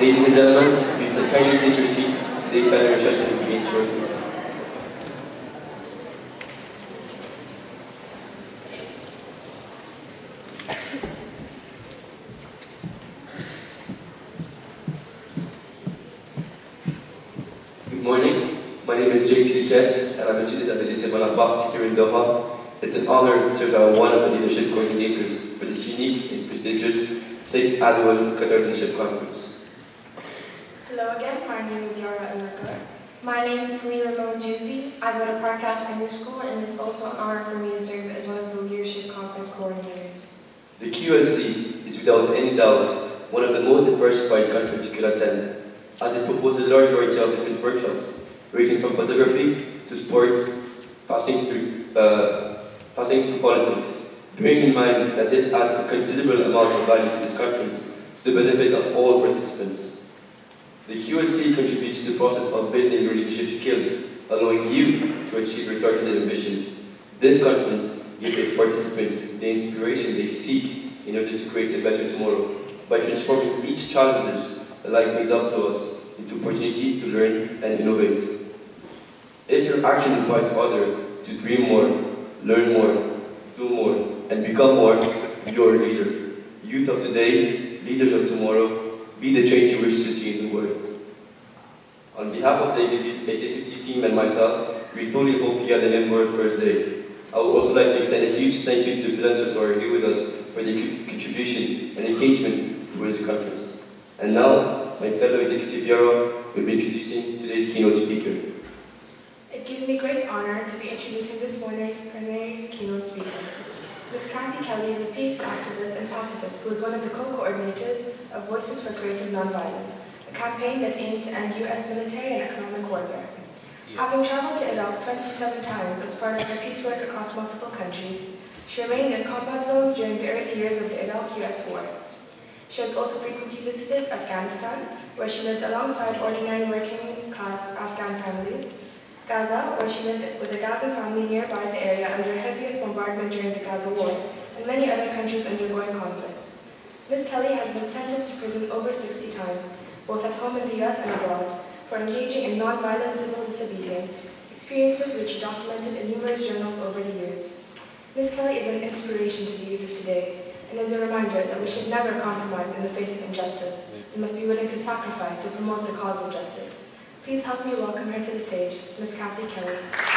Ladies and gentlemen, please kindly take your seats. Today's plenary session will begin shortly. Good morning. My name is Jake Chiliket, and I'm a student at the Lycée Bonaparte here in Doha. It's an honor to serve as one of the leadership coordinators for this unique and prestigious 6th Annual Qatar Leadership Conference. Hello again, my name is Yara Al-Nakar. My name is Talila Mojouzi. I go to Park House English School, and it's also an honor for me to serve as one of the Leadership Conference coordinators. The QLC is without any doubt one of the most diversified conferences you could attend, as it proposes a large variety of different workshops, ranging from photography to sports, passing through politics. Bearing in mind that this adds a considerable amount of value to this conference to the benefit of all participants. The QLC contributes to the process of building your leadership skills, allowing you to achieve your targeted ambitions. This conference gives its participants the inspiration they seek in order to create a better tomorrow by transforming each challenges that life brings up to us into opportunities to learn and innovate. If your action inspires others to dream more, learn more, do more, and become more, you're a leader. Youth of today, leaders of tomorrow, be the change you wish to see in the world. On behalf of the executive team and myself, we truly hope you had an memorable first day. I would also like to extend a huge thank you to the presenters who are here with us for their contribution and engagement towards the conference. And now, my fellow executive Yara will be introducing today's keynote speaker. It gives me great honor to be introducing this morning's primary keynote speaker. Ms. Kathy Kelly is a peace activist and pacifist who is one of the co-coordinators of Voices for Creative Nonviolence, a campaign that aims to end US military and economic warfare. Having traveled to Iraq 27 times as part of her peace work across multiple countries, she remained in combat zones during the early years of the Iraq-US war. She has also frequently visited Afghanistan, where she lived alongside ordinary working-class Afghan families, Gaza, where she lived with a Gazan family nearby the area under heaviest bombardment during the Gaza war, and many other countries undergoing conflict. Ms. Kelly has been sentenced to prison over 60 times, both at home in the US and abroad, for engaging in non-violent civil disobedience, experiences which she documented in numerous journals over the years. Ms. Kelly is an inspiration to the youth of today, and is a reminder that we should never compromise in the face of injustice. We must be willing to sacrifice to promote the cause of justice. Please help me welcome her to the stage, Ms. Kathy Kelly.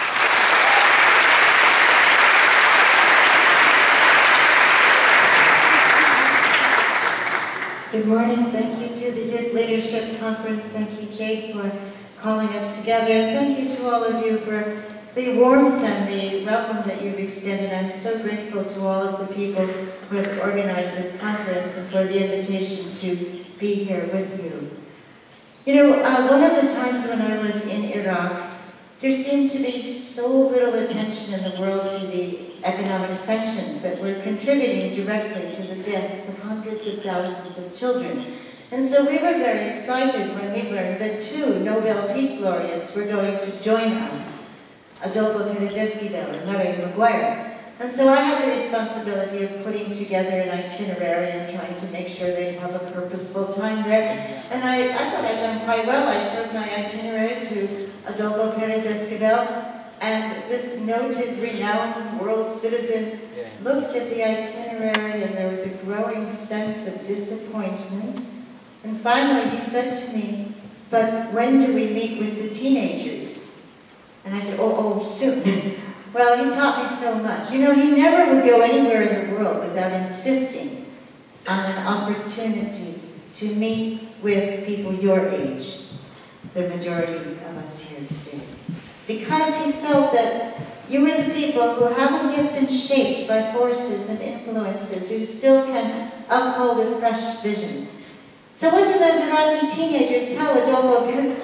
Good morning. Thank you to the Youth Leadership Conference. Thank you, Jake, for calling us together. Thank you to all of you for the warmth and the welcome that you've extended. I'm so grateful to all of the people who have organized this conference and for the invitation to be here with you. You know, one of the times when I was in Iraq, there seemed to be so little attention in the world to the economic sanctions that were contributing directly to the deaths of hundreds of thousands of children. And so we were very excited when we learned that 2 Nobel Peace Laureates were going to join us, Adolfo Pérez Esquivel and Murray Maguire. And so I had the responsibility of putting together an itinerary and trying to make sure they'd have a purposeful time there. And I thought I'd done quite well. I showed my itinerary to Adolfo Pérez Esquivel, and this noted, renowned world citizen looked at the itinerary, and there was a growing sense of disappointment. And finally he said to me, "But when do we meet with the teenagers?" And I said, oh, soon. Well, he taught me so much. You know, he never would go anywhere in the world without insisting on an opportunity to meet with people your age, the majority of us here today. Because he felt that you were the people who haven't yet been shaped by forces and influences, who still can uphold a fresh vision. So what do those Iraqi teenagers tell Adolfo Pérez?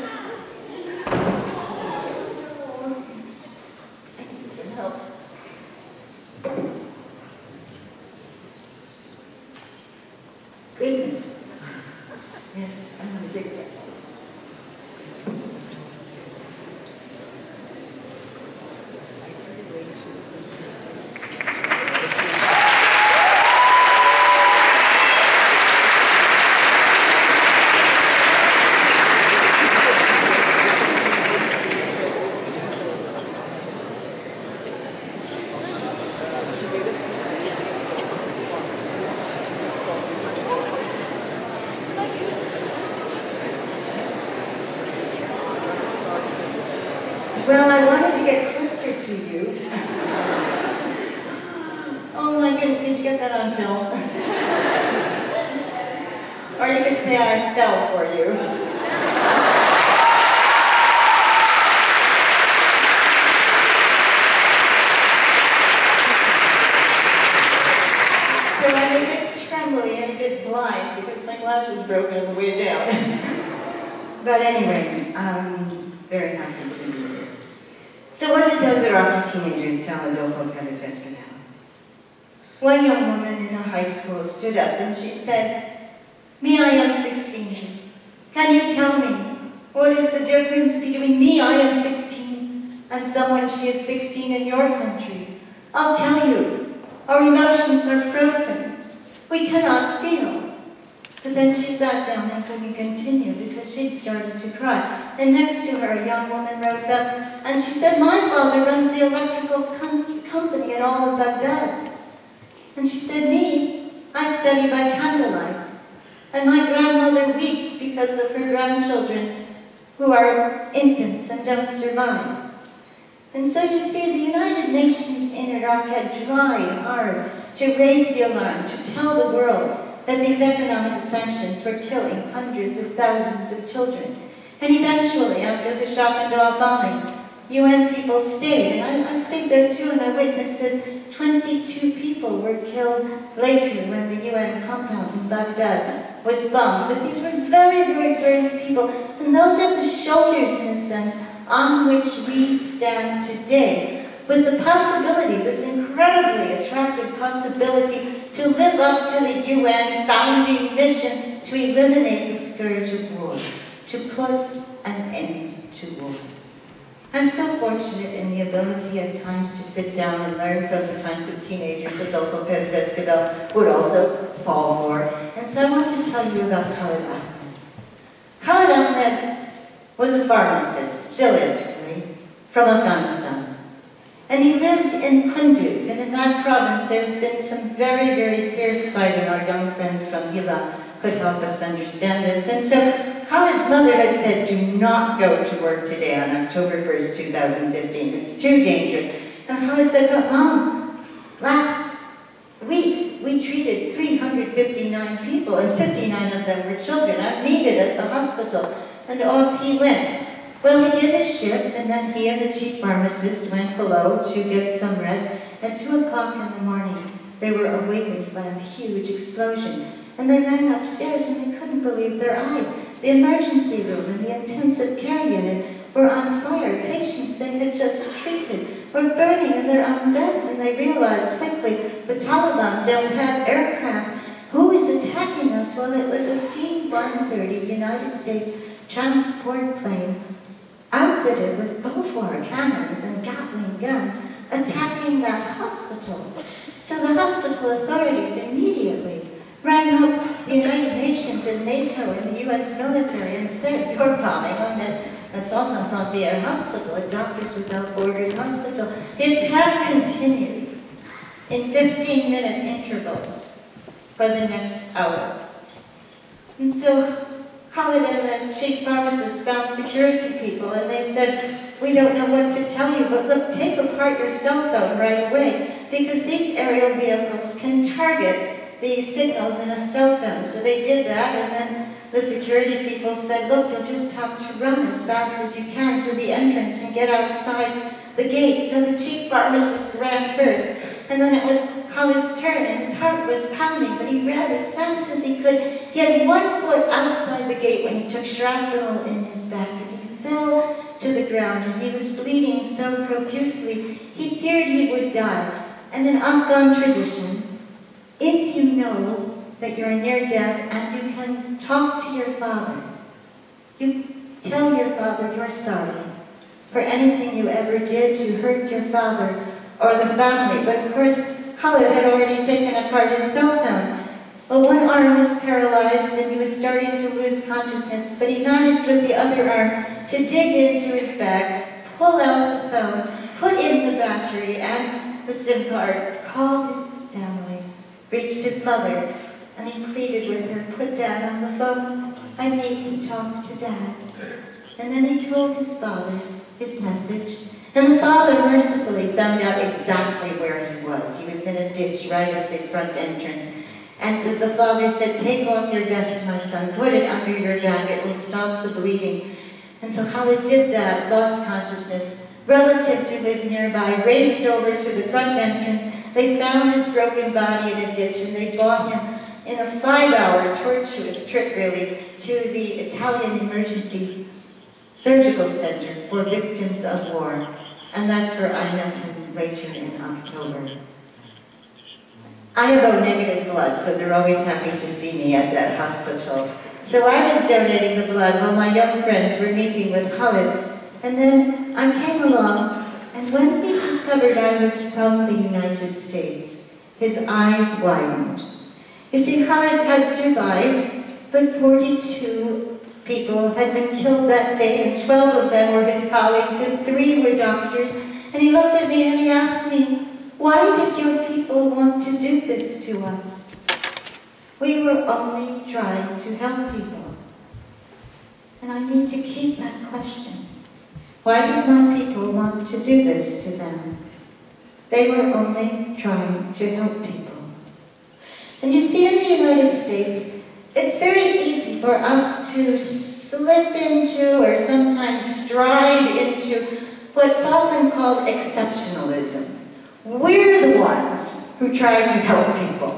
Goodness. Yes, I'm going to dig that. Well, I wanted to get closer to you. Oh my goodness, did you get that on film? Or you could say I fell for you. So I'm a bit trembly and a bit blind because my glasses broke on the way down. But anyway, I'm very happy to be here. So what did those Iraqi teenagers tell Adolfo Pérez Esquivel? One young woman in a high school stood up and she said, "Me, I am 16. Can you tell me what is the difference between me, I am 16, and someone she is 16 in your country? I'll tell you, our emotions are frozen. We cannot feel." But then she sat down and couldn't continue because she'd started to cry. And next to her, a young woman rose up and she said, "My father runs the electrical company in all of Baghdad." And she said, "Me, I study by candlelight. And my grandmother weeps because of her grandchildren who are infants and don't survive." And so you see, the United Nations in Iraq had tried hard to raise the alarm, to tell the world that these economic sanctions were killing hundreds of thousands of children. And eventually, after the shock and awe bombing, UN people stayed, and I stayed there too, and I witnessed this. 22 people were killed later when the UN compound in Baghdad was bombed. But these were very, very brave people, and those are the shoulders, in a sense, on which we stand today, with the possibility, this incredibly attractive possibility, to live up to the UN founding mission to eliminate the scourge of war, to put an end to war. I'm so fortunate in the ability at times to sit down and learn from the kinds of teenagers that Adolfo Pérez Esquivel would also fall for. And so I want to tell you about Khalid Ahmed. Khalid Ahmed was a pharmacist, still is really, from Afghanistan. And he lived in Kunduz, and in that province there's been some very, very fierce fighting. Our young friends from Hila could help us understand this. And so Khalid's mother had said, "Do not go to work today on October 1st, 2015. It's too dangerous." And Khalid said, "But Mom, last week we treated 359 people, and 59 of them were children. I'm needed at the hospital." And off he went. Well, he did his shift, and then he and the chief pharmacist went below to get some rest. At 2 o'clock in the morning, they were awakened by a huge explosion. And they ran upstairs, and they couldn't believe their eyes. The emergency room and the intensive care unit were on fire. Patients they had just treated were burning in their own beds, and they realized quickly the Taliban don't have aircraft. Who is attacking us? Well, it was a C-130 United States transport plane outfitted with Bofor cannons and Gatling guns attacking that hospital. So the hospital authorities immediately rang up the United Nations and NATO and the US military and said, "You're bombing on at Sans Frontières Hospital, at Doctors Without Borders Hospital." The attack continued in 15-minute intervals for the next hour. And so Khalid and the chief pharmacist found security people, and they said, "We don't know what to tell you, but look, take apart your cell phone right away, because these aerial vehicles can target these signals in a cell phone." So they did that, and then the security people said, "Look, you'll just have to run as fast as you can to the entrance and get outside the gate." So the chief pharmacist ran first, and then it was Khalid's turn, and his heart was pounding, but he ran as fast as he could. He had 1 foot outside the gate when he took shrapnel in his back, and he fell to the ground, and he was bleeding so profusely, he feared he would die. And in Afghan tradition, if you know that you're near death and you can talk to your father, you tell your father you're sorry for anything you ever did to hurt your father or the family. But of course, Khalid had already taken apart his cell phone. Well, one arm was paralyzed and he was starting to lose consciousness, but he managed with the other arm to dig into his bag, pull out the phone, put in the battery and the SIM card, called his family, reached his mother, and he pleaded with her, "Put Dad on the phone. I need to talk to Dad." And then he told his father his message. And the father mercifully found out exactly where he was. He was in a ditch right at the front entrance. And the father said, "Take off your vest, my son, put it under your back, it will stop the bleeding." And so Khalid did that, lost consciousness. Relatives who lived nearby raced over to the front entrance. They found his broken body in a ditch, and they brought him in a 5-hour tortuous trip, really, to the Italian Emergency Surgical Center for Victims of War. And that's where I met him later in October. I have O negative blood, so they're always happy to see me at that hospital. So I was donating the blood while my young friends were meeting with Khalid. And then I came along, and when he discovered I was from the United States, his eyes widened. You see, Khalid had survived, but 42 people had been killed that day, and 12 of them were his colleagues, and 3 were doctors. And he looked at me and he asked me, "Why did your people want to do this to us?" We were only trying to help people. And I need to keep that question. Why did my people want to do this to them? They were only trying to help people. And you see, in the United States, it's very easy for us to slip into or sometimes stride into what's often called exceptionalism. We're the ones who try to help people.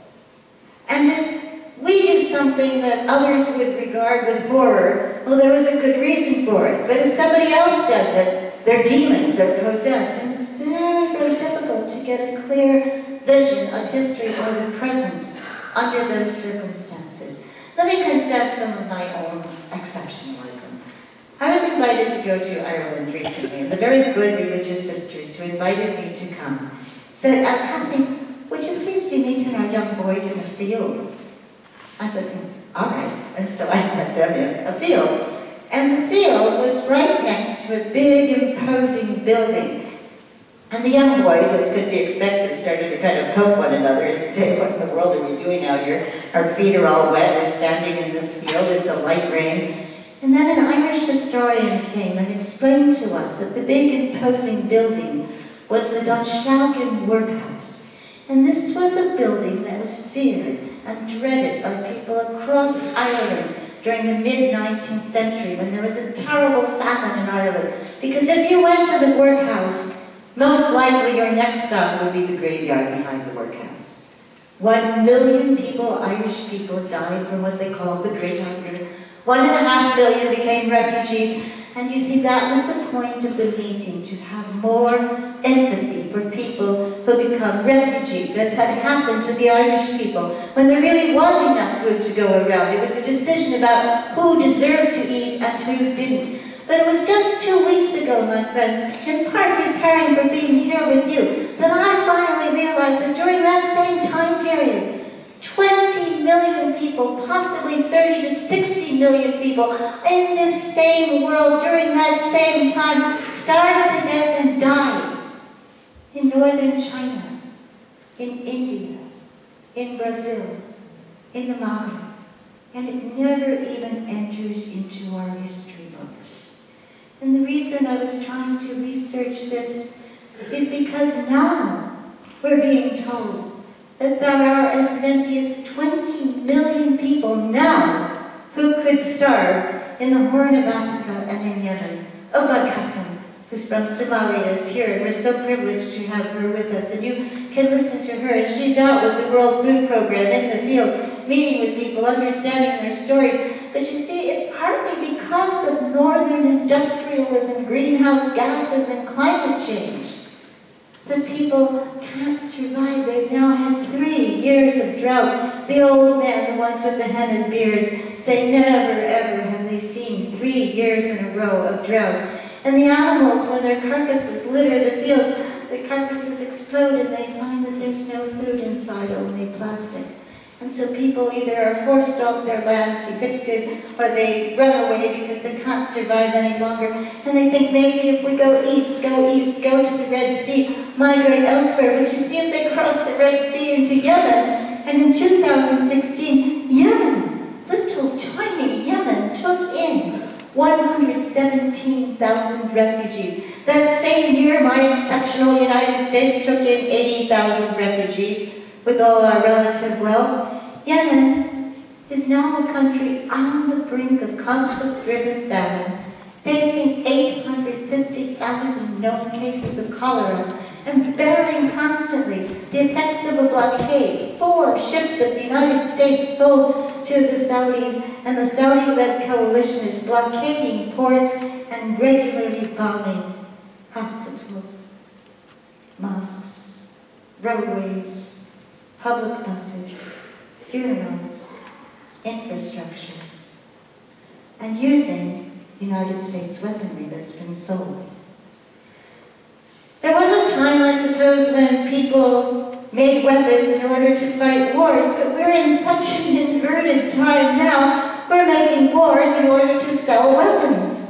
And if we do something that others would regard with horror, well, there was a good reason for it. But if somebody else does it, they're demons, they're possessed. And it's very, very difficult to get a clear vision of history or the present under those circumstances. Let me confess some of my own exceptionalism. I was invited to go to Ireland recently, and the very good religious sisters who invited me to come said, "Kathy, would you please be meeting our young boys in a field?" I said, "All right." And so I met them in a field. And the field was right next to a big, imposing building. And the young boys, as could be expected, started to kind of poke one another and say, "What in the world are we doing out here? Our feet are all wet, we're standing in this field, it's a light rain." And then an Irish historian came and explained to us that the big, imposing building was the Dunshaughlin Workhouse. And this was a building that was feared and dreaded by people across Ireland during the mid-19th century when there was a terrible famine in Ireland. Because if you went to the workhouse, most likely your next stop would be the graveyard behind the workhouse. 1 million people, Irish people, died from what they called the Great Hunger. 1.5 million became refugees. And you see, that was the point of the meeting, to have more empathy for people who become refugees, as had happened to the Irish people, when there really was enough food to go around. It was a decision about who deserved to eat and who didn't. But it was just 2 weeks ago, my friends, in part preparing for being here with you, that I finally realized that during that same time period, 20 million people, possibly 30 to 60 million people in this same world during that same time starved to death and died. In northern China, in India, in Brazil, in the Mali. And it never even enters into our history books. And the reason I was trying to research this is because now we're being told that there are as many as 20 million people now who could starve in the Horn of Africa and in Yemen. Uba Qasim, who's from Somalia, is here, and we're so privileged to have her with us. And you can listen to her, and she's out with the World Food Program in the field, meeting with people, understanding their stories. But you see, it's partly because of northern industrialism, greenhouse gases, and climate change that people can't survive. They've now had 3 years of drought. The old men, the ones with the henna beards, say never ever have they seen 3 years in a row of drought. And the animals, when their carcasses litter the fields, the carcasses explode and they find that there's no food inside, only plastic. And so people either are forced off their lands, evicted, or they run away because they can't survive any longer. And they think maybe if we go east, go to the Red Sea, migrate elsewhere. But you see, if they cross the Red Sea into Yemen, and in 2016, Yemen, little tiny Yemen, took in 160 17,000 refugees. That same year, my exceptional United States took in 80,000 refugees with all our relative wealth. Yemen is now a country on the brink of conflict-driven famine, facing 850,000 known cases of cholera, and bearing constantly the effects of a blockade. 4 ships of the United States sold to the Saudis, and the Saudi-led coalition is blockading ports and regularly bombing hospitals, mosques, roadways, public buses, funerals, infrastructure, and using United States weaponry that's been sold. There was a time, I suppose, when people made weapons in order to fight wars, but we're in such an inverted time now, we're making wars in order to sell weapons.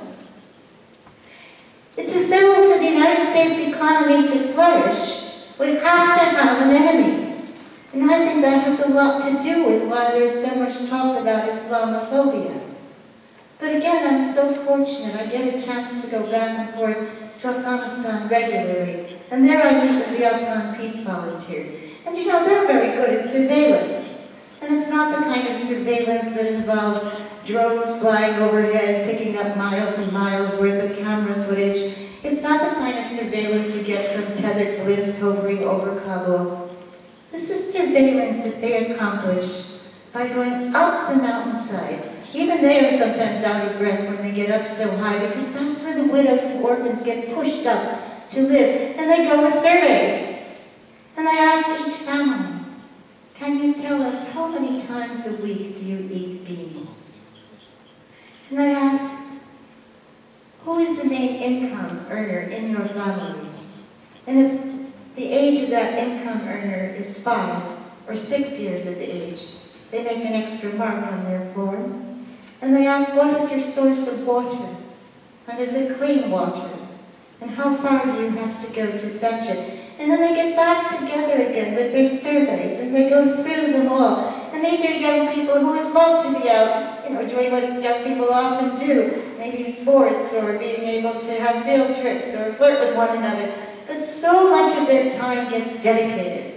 It's as though for the United States economy to flourish, we have to have an enemy. And I think that has a lot to do with why there's so much talk about Islamophobia. But again, I'm so fortunate. I get a chance to go back and forth to Afghanistan regularly. And there I meet with the Afghan peace volunteers. And you know, they're very good at surveillance. And it's not the kind of surveillance that involves drones flying overhead, picking up miles and miles worth of camera footage. It's not the kind of surveillance you get from tethered blimps hovering over Kabul. This is surveillance that they accomplish by going up the mountainsides. Even they are sometimes out of breath when they get up so high, because that's where the widows and orphans get pushed up to live. And they go with surveys. And I ask each family, can you tell us how many times a week do you eat beans? And I ask, who is the main income earner in your family? And if the age of that income earner is 5 or 6 years of age, they make an extra mark on their form. And they ask, what is your source of water? And is it clean water? And how far do you have to go to fetch it? And then they get back together again with their surveys, and they go through them all. And these are young people who would love to be out, doing what young people often do, maybe sports or being able to have field trips or flirt with one another. But so much of their time gets dedicated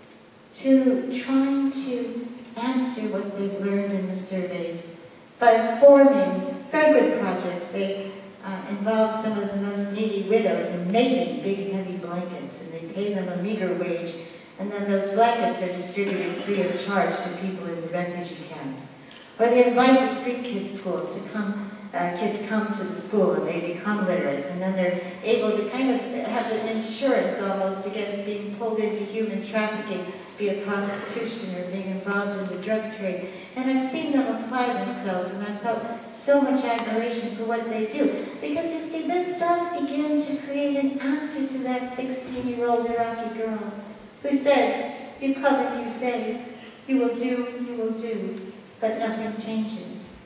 to trying to answer what they've learned in the surveys by forming very good projects. They involve some of the most needy widows in making big, heavy blankets, and they pay them a meager wage, and then those blankets are distributed free of charge to people in the refugee camps. Or they invite the street kids school to come, kids come to the school and they become literate, and then they're able to kind of have an insurance almost against being pulled into human trafficking, be it prostitution or being involved in the drug trade. And I've seen them apply themselves, and I've felt so much admiration for what they do. Because you see, this does begin to create an answer to that 16-year-old Iraqi girl who said, you come and you say, you will do, but nothing changes.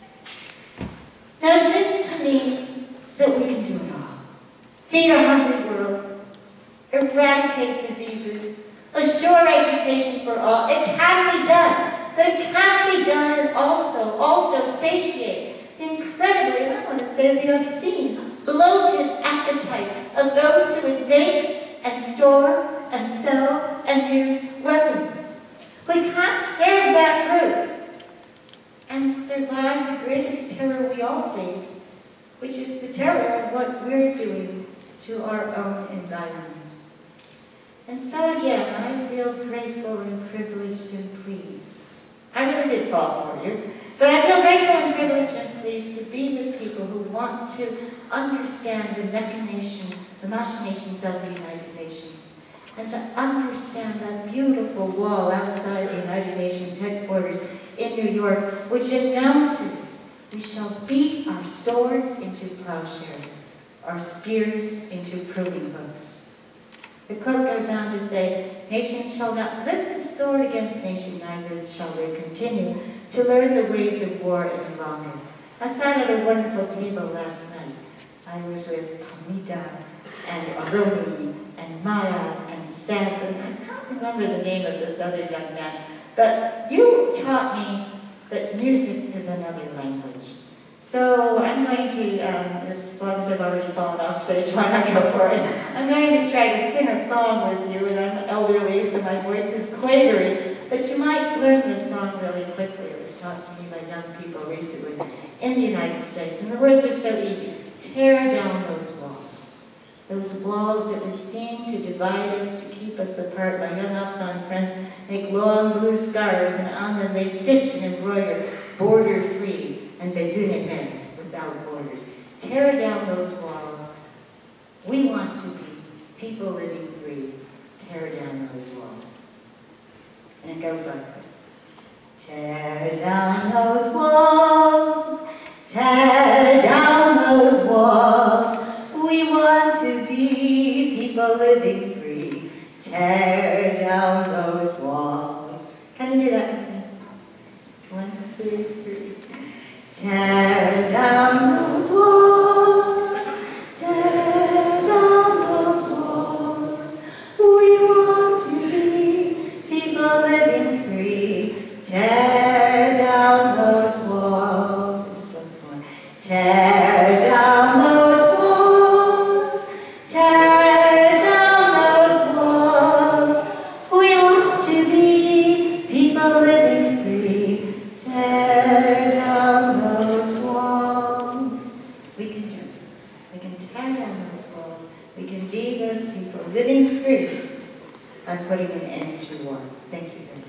Now it seems to me that we can do it all. Feed a hungry world, eradicate diseases, assure education for all. It can be done. But it can be done and also satiate the incredibly, and I want to say the obscene, bloated appetite of those who would make and store and sell and use weapons. We can't serve that group and survive the greatest terror we all face, which is the terror of what we're doing to our own environment. And so again, I feel grateful and privileged and pleased. I really did fall for you, but I feel grateful and privileged and pleased to be with people who want to understand the machinations of the United Nations, and to understand that beautiful wall outside the United Nations headquarters in New York, which announces, we shall beat our swords into plowshares, our spears into pruning hooks. The quote goes on to say, nation shall not lift the sword against nation, neither shall they continue to learn the ways of war any longer. I sat at a wonderful table last night. I was with Hamida and Aroni and Maya and Seth, and I can't remember the name of this other young man, but you taught me that music is another language. So I'm going to, as long as I've already fallen off stage, why not go for it? I'm going to try to sing a song with you, and I'm elderly, so my voice is quavery, but you might learn this song really quickly. It was taught to me by young people recently in the United States, and the words are so easy. Tear down those walls that would seem to divide us, to keep us apart. My young Afghan friends make long blue scarves, and on them they stitch and embroider, border-free, and bedouin heads without borders. Tear down those walls. We want to be people living free. Tear down those walls. And it goes like this. Tear down those walls. Tear down those walls. We want to be people living free. Tear down those walls. Can you do that with me? 1, 2, 3. Tear down those walls. Tear down those walls. We want to be people living free. Tear down those walls. Just once more. Tear down those walls. Tear down those walls. We want to be people living free. Tear down those walls. We can do it. We can tear down those walls. We can be those people living free by putting an end to war. Thank you very much.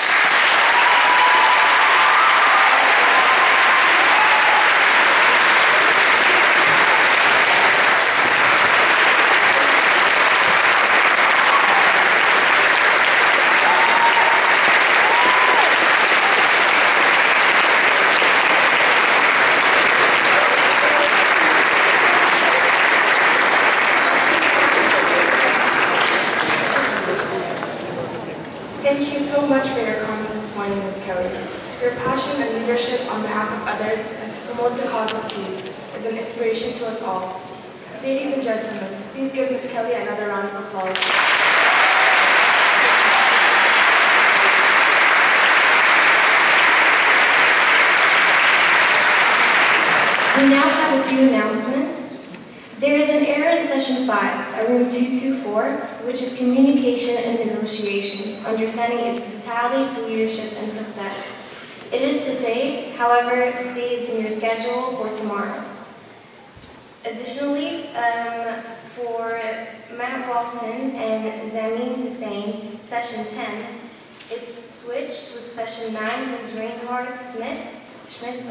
Thank you so much for your comments this morning, Ms. Kelly. Your passion and leadership on behalf of others and to promote the cause of peace is an inspiration to us all. Ladies and gentlemen, please give Ms. Kelly another round of applause. We now have a few announcements. There is an error in Session 5, a room 224, which is communication and negotiation, understanding its vitality to leadership and success. It is today, however, stated in your schedule for tomorrow. Additionally, for Matt Walton and Zamin Hussein, Session 10, it's switched with Session 9, who's Reinhard Schmidt,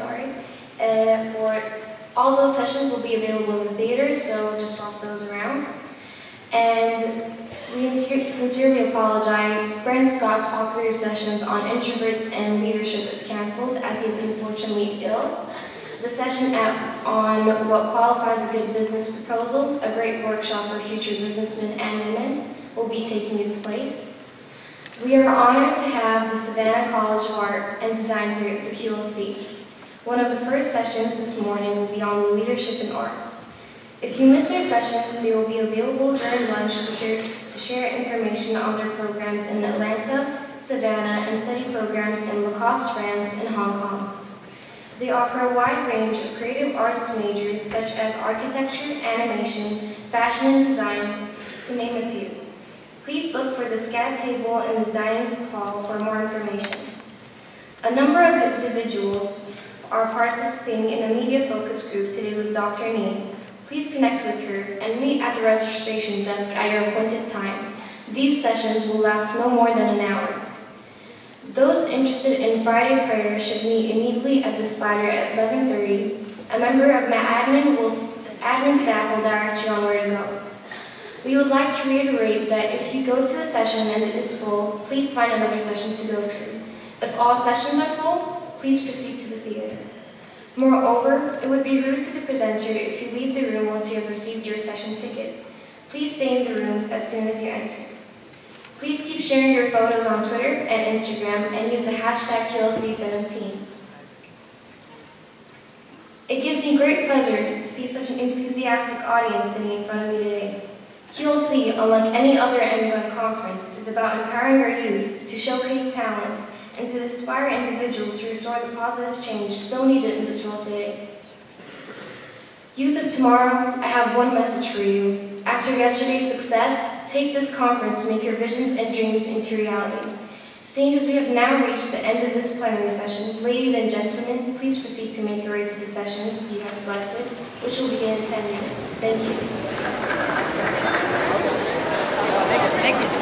for all those sessions will be available in the theater, so just swap those around. And we sincerely apologize. Brent Scott's popular sessions on introverts and leadership is canceled as he's unfortunately ill. The session on what qualifies a good business proposal, a great workshop for future businessmen and women, will be taking its place. We are honored to have the Savannah College of Art and Design here at the QLC. One of the first sessions this morning will be on leadership in art. If you miss their session, they will be available during lunch to share information on their programs in Atlanta, Savannah, and study programs in Lacoste, France, and Hong Kong. They offer a wide range of creative arts majors such as architecture, animation, fashion and design, to name a few. Please look for the SCAD table in the dining hall for more information. A number of individuals are participating in a media focus group today with Dr. Nee. Please connect with her and meet at the registration desk at your appointed time. These sessions will last no more than an hour. Those interested in Friday prayer should meet immediately at the Spider at 11:30. A member of my admin staff will direct you on where to go. We would like to reiterate that if you go to a session and it is full, please find another session to go to. If all sessions are full, please proceed to the theater. Moreover, it would be rude to the presenter if you leave the room once you have received your session ticket. Please stay in the rooms as soon as you enter. Please keep sharing your photos on Twitter and Instagram and use the hashtag QLC17. It gives me great pleasure to see such an enthusiastic audience sitting in front of me today. QLC, unlike any other MUN conference, is about empowering our youth to showcase talent and to inspire individuals to restore the positive change so needed in this world today. Youth of tomorrow, I have one message for you. After yesterday's success, take this conference to make your visions and dreams into reality. Seeing as we have now reached the end of this plenary session, ladies and gentlemen, please proceed to make your way to the sessions you have selected, which will begin in 10 minutes. Thank you. Thank you.